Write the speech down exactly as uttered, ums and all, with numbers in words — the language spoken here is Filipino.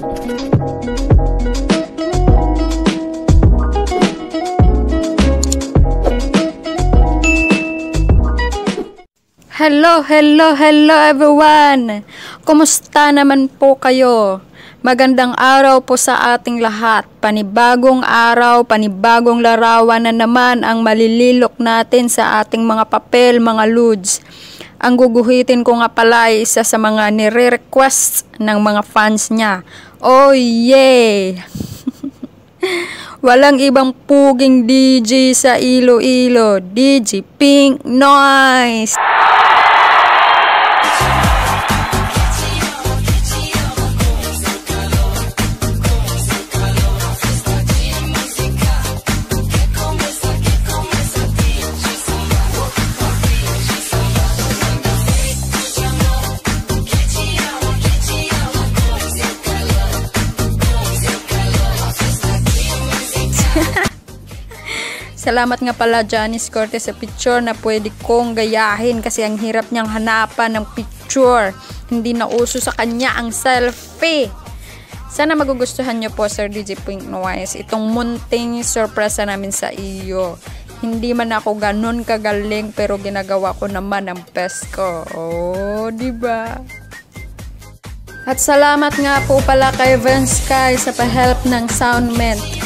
Hello, hello, hello everyone! Kumusta naman po kayo? Magandang araw po sa ating lahat. Panibagong araw, panibagong larawan na naman ang malililok natin sa ating mga papel, mga lods. Ang guguhitin ko nga pala ay isa sa mga nire-request ng mga fans niya. Oh yay! Walang ibang puging D J sa Iloilo, D J Pink Noise! Salamat nga pala Janice Cortez sa picture na pwede kong gayahin kasi ang hirap niyang hanapan ng picture. Hindi na uso sa kanya ang selfie. Sana magugustuhan niyo po Sir D J Pink Noise itong munting sorpresa namin sa iyo. Hindi man ako ganun kagaling pero ginagawa ko naman ang best ko. Oh, diba? At salamat nga po pala kay Vance Sky sa pa-help ng soundment.